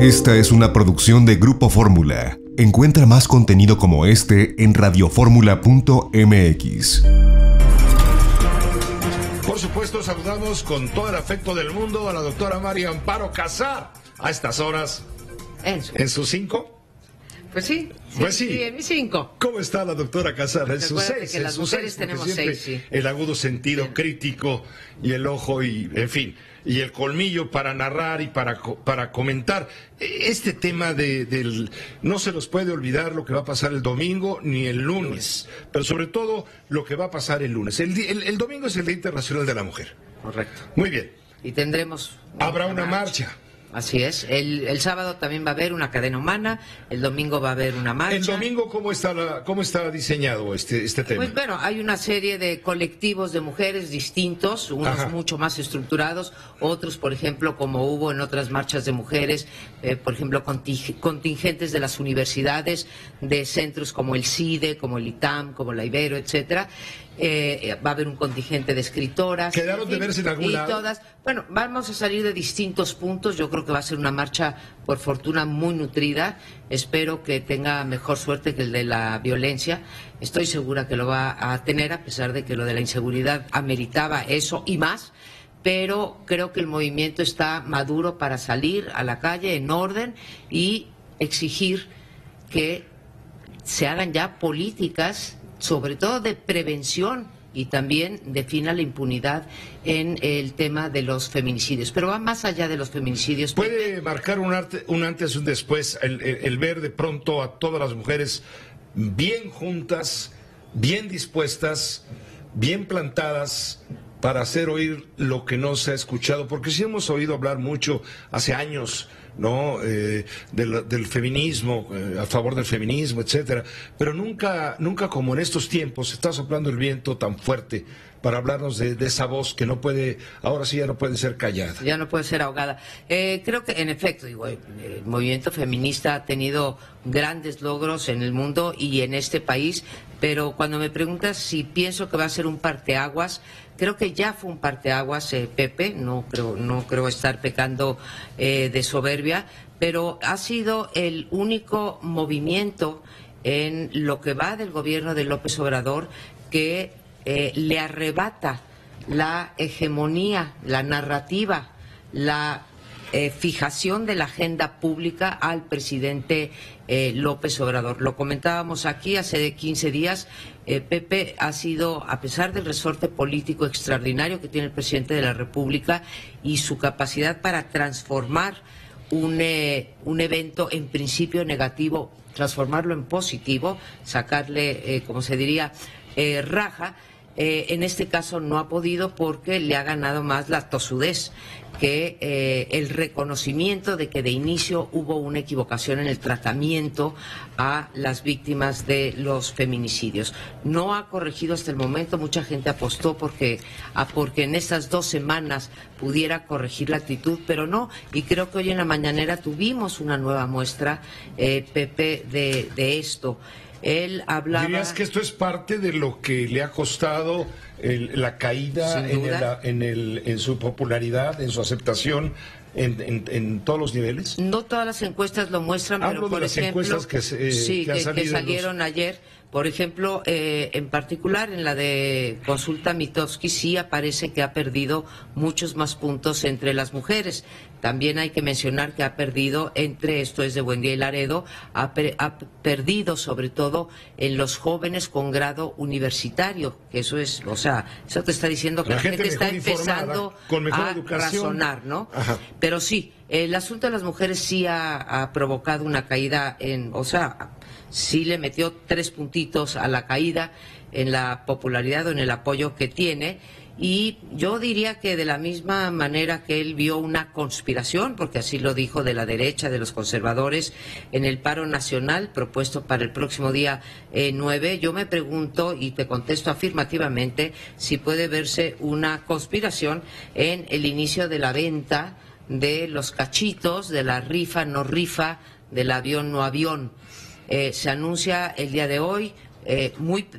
Esta es una producción de Grupo Fórmula. Encuentra más contenido como este en radioformula.mx. Por supuesto, saludamos con todo el afecto del mundo a la doctora María Amparo Casar. A estas horas, ¿en sus 5? Pues sí, en mis 5. ¿Cómo está la doctora Casar? En sus 6. Que las mujeres tenemos 6, sí. El agudo sentido crítico y el ojo y, en fin, y el colmillo para narrar y para comentar. Este tema del... No se nos puede olvidar lo que va a pasar el domingo ni el lunes, pero sobre todo lo que va a pasar el lunes. El domingo es el Día Internacional de la Mujer. Correcto. Muy bien. Y tendremos... Habrá una marcha. Así es. El sábado también va a haber una cadena humana, el domingo va a haber una marcha. ¿El domingo cómo está diseñado este tema? Pues bueno, hay una serie de colectivos de mujeres distintos, unos mucho más estructurados, otros, por ejemplo, como hubo en otras marchas de mujeres, por ejemplo, contingentes de las universidades, de centros como el CIDE, como el ITAM, como la Ibero, etcétera. Va a haber un contingente de escritoras. ¿Quedaron de verse en algún lado? Todas, bueno, vamos a salir de distintos puntos. Yo creo que va a ser una marcha, por fortuna, muy nutrida. Espero que tenga mejor suerte que el de la violencia. Estoy segura que lo va a tener, a pesar de que lo de la inseguridad ameritaba eso y más. Pero creo que el movimiento está maduro para salir a la calle en orden y exigir que se hagan ya políticas, sobre todo de prevención, y también defina la impunidad en el tema de los feminicidios. Pero va más allá de los feminicidios. ¿Puede marcar un antes y un después el ver de pronto a todas las mujeres bien juntas, bien dispuestas, bien plantadas para hacer oír lo que no se ha escuchado? Porque sí hemos oído hablar mucho hace años, ¿no? Del feminismo, a favor del feminismo, etcétera, pero nunca como en estos tiempos está soplando el viento tan fuerte para hablarnos de esa voz que no puede, ahora sí ya no puede ser callada. Ya no puede ser ahogada. Creo que en efecto, digo, el movimiento feminista ha tenido grandes logros en el mundo y en este país, pero cuando me preguntas si pienso que va a ser un parteaguas, creo que ya fue un parteaguas, Pepe, no creo estar pecando de soberbia, pero ha sido el único movimiento en lo que va del gobierno de López Obrador que le arrebata la hegemonía, la narrativa, la fijación de la agenda pública al presidente López Obrador. Lo comentábamos aquí hace 15 días. Pepe ha sido, a pesar del resorte político extraordinario que tiene el presidente de la República y su capacidad para transformar un evento en principio negativo, transformarlo en positivo, sacarle, como se diría, raja. En este caso no ha podido porque le ha ganado más la tosudez que el reconocimiento de que de inicio hubo una equivocación en el tratamiento a las víctimas de los feminicidios. No ha corregido hasta el momento, mucha gente apostó porque en estas 2 semanas pudiera corregir la actitud, pero no, y creo que hoy en la mañanera tuvimos una nueva muestra, Pepe, de esto. Él hablaba... ¿Dirías que esto es parte de lo que le ha costado la caída en su popularidad, en su aceptación en todos los niveles? No todas las encuestas lo muestran, pero por ejemplo... que salieron ayer. Por ejemplo, en particular en la de Consulta Mitofsky sí aparece que ha perdido muchos más puntos entre las mujeres. También hay que mencionar que ha perdido esto es de Buendía y Laredo, ha perdido sobre todo en los jóvenes con grado universitario, que eso es, o sea, eso te está diciendo que la gente está empezando a razonar, ¿no? Ajá. Pero sí, el asunto de las mujeres sí ha provocado una caída sí le metió 3 puntitos a la caída en la popularidad o en el apoyo que tiene, y yo diría que de la misma manera que él vio una conspiración, porque así lo dijo, de la derecha, de los conservadores, en el paro nacional propuesto para el próximo día 9, yo me pregunto y te contesto afirmativamente si puede verse una conspiración en el inicio de la venta de los cachitos, de la rifa, no rifa, del avión, no avión. Se anuncia el día de hoy,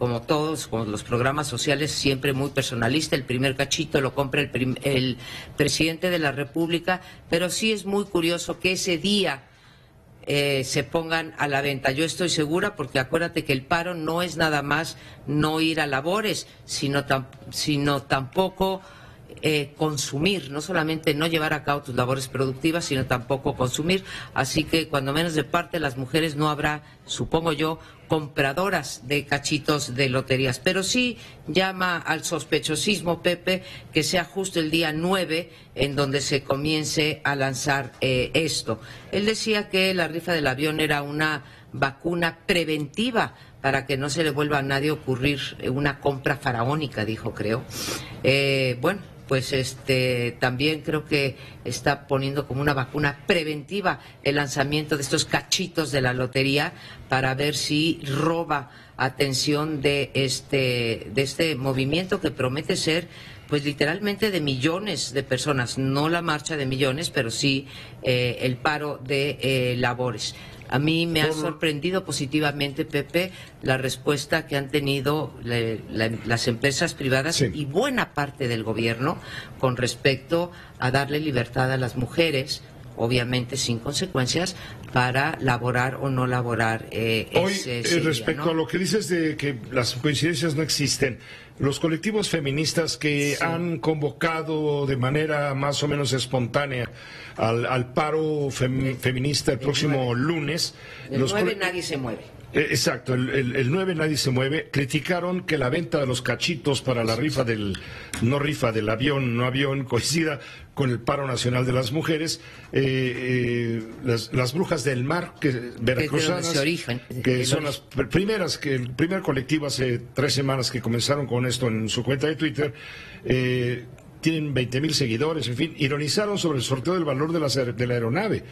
como todos, como los programas sociales, siempre muy personalista. El primer cachito lo compra el presidente de la República, pero sí es muy curioso que ese día se pongan a la venta. Yo estoy segura, porque acuérdate que el paro no es nada más no ir a labores, sino tampoco consumir, no solamente no llevar a cabo tus labores productivas, sino tampoco consumir. Así que cuando menos de parte de las mujeres no habrá, supongo yo, compradoras de cachitos de loterías. Pero sí llama al sospechosismo, Pepe, que sea justo el día 9 en donde se comience a lanzar esto. Él decía que la rifa del avión era una vacuna preventiva para que no se le vuelva a nadie ocurrir una compra faraónica, dijo, creo. Bueno, pues también creo que está poniendo como una vacuna preventiva el lanzamiento de estos cachitos de la lotería para ver si roba atención de este movimiento que promete ser pues literalmente de millones de personas, no la marcha de millones, pero sí el paro de labores. A mí me ha sorprendido positivamente, Pepe, la respuesta que han tenido las empresas privadas, sí, y buena parte del gobierno con respecto a darle libertad a las mujeres, obviamente sin consecuencias, para laborar o no laborar ese día, respecto, ¿no?, a lo que dices de que las coincidencias no existen, los colectivos feministas que sí han convocado de manera más o menos espontánea al paro feminista el próximo lunes. El 9 nadie se mueve. Exacto, el 9 nadie se mueve. Criticaron que la venta de los cachitos para la rifa del no avión coincida con el paro nacional de las mujeres. Las brujas del mar, veracruzanas, que son las primeras, que el primer colectivo hace 3 semanas que comenzaron con esto en su cuenta de Twitter, tienen 20,000 seguidores, en fin, ironizaron sobre el sorteo del valor de la aeronave.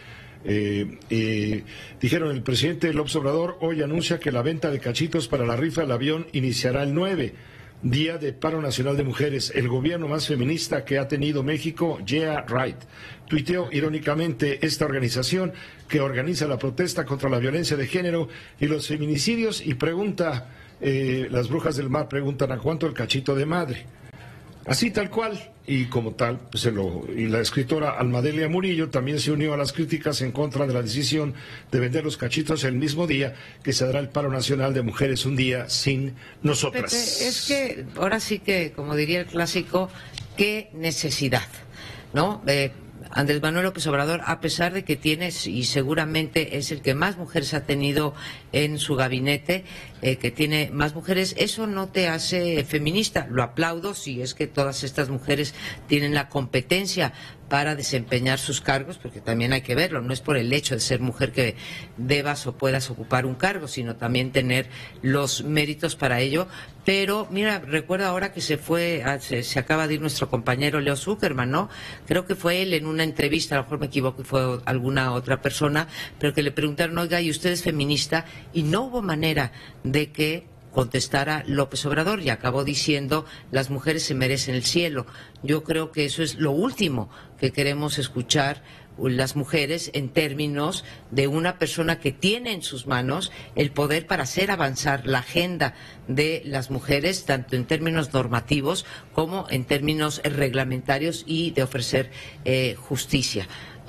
Dijeron: el presidente López Obrador hoy anuncia que la venta de cachitos para la rifa del avión iniciará el 9, día de paro nacional de mujeres. El gobierno más feminista que ha tenido México, Yeah Right. Tuiteó irónicamente esta organización que organiza la protesta contra la violencia de género y los feminicidios, y pregunta, las brujas del mar preguntan: ¿a cuánto el cachito de madre? Así tal cual, y como tal, pues y la escritora Almadelia Murillo también se unió a las críticas en contra de la decisión de vender los cachitos el mismo día que se dará el paro nacional de mujeres, un día sin nosotras. Pepe, es que ahora sí que, como diría el clásico, qué necesidad, ¿no? Andrés Manuel López Obrador, a pesar de que tiene, y seguramente es el que más mujeres ha tenido en su gabinete, que tiene más mujeres, eso no te hace feminista. Lo aplaudo si es que todas estas mujeres tienen la competencia para desempeñar sus cargos, porque también hay que verlo, no es por el hecho de ser mujer que debas o puedas ocupar un cargo, sino también tener los méritos para ello. Pero mira, recuerda ahora que se acaba de ir nuestro compañero Leo Zuckerman, ¿no? Creo que fue él en una entrevista, a lo mejor me equivoco y fue alguna otra persona, pero que le preguntaron: oiga, ¿y usted es feminista? Y no hubo manera de que contestara López Obrador, y acabó diciendo: las mujeres se merecen el cielo. Yo creo que eso es lo último que queremos escuchar las mujeres en términos de una persona que tiene en sus manos el poder para hacer avanzar la agenda de las mujeres, tanto en términos normativos como en términos reglamentarios, y de ofrecer justicia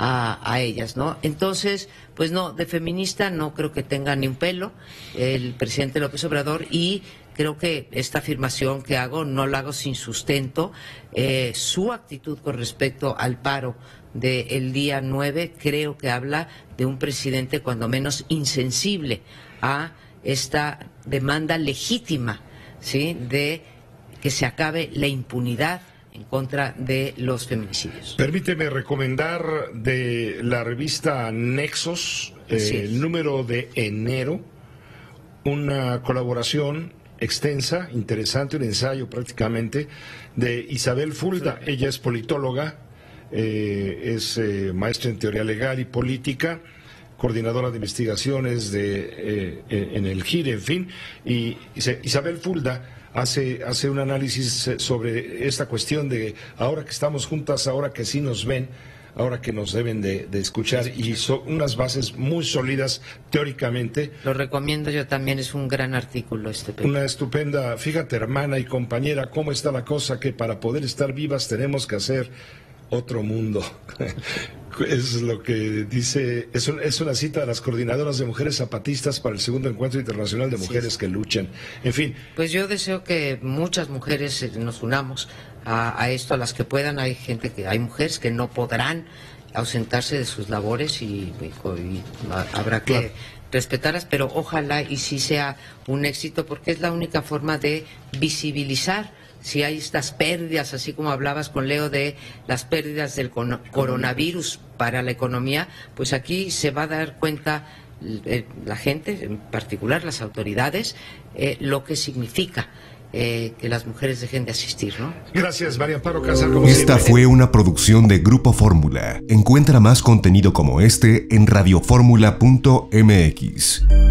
a ellas, ¿no? Entonces, pues no, de feminista no creo que tenga ni un pelo el presidente López Obrador, y creo que esta afirmación que hago no la hago sin sustento. Su actitud con respecto al paro del día 9 creo que habla de un presidente cuando menos insensible a esta demanda legítima, ¿sí?, de que se acabe la impunidad en contra de los feminicidios. Permíteme recomendar de la revista Nexos, el número de enero, una colaboración extensa, interesante, un ensayo prácticamente, de Isabel Fulda. Ella es politóloga, es maestra en teoría legal y política, coordinadora de investigaciones en el GIRE, en fin, y Isabel Fulda hace un análisis sobre esta cuestión de ahora que estamos juntas, ahora que sí nos ven, ahora que nos deben de escuchar, y son unas bases muy sólidas teóricamente. Lo recomiendo yo también, es un gran artículo Pepe. Una estupenda, fíjate hermana y compañera, cómo está la cosa, que para poder estar vivas tenemos que hacer otro mundo. Es lo que dice, es una cita de las coordinadoras de mujeres zapatistas para el segundo encuentro internacional de mujeres que luchan. En fin. Pues yo deseo que muchas mujeres nos unamos a esto, a las que puedan. Hay mujeres que no podrán ausentarse de sus labores y habrá que respetarlas, pero ojalá y sí sea un éxito, porque es la única forma de visibilizar si hay estas pérdidas, así como hablabas con Leo de las pérdidas del coronavirus para la economía, pues aquí se va a dar cuenta la gente, en particular las autoridades, lo que significa que las mujeres dejen de asistir, ¿no? Gracias, María Amparo Casar. Esta fue una producción de Grupo Fórmula. Encuentra más contenido como este en radioformula.mx.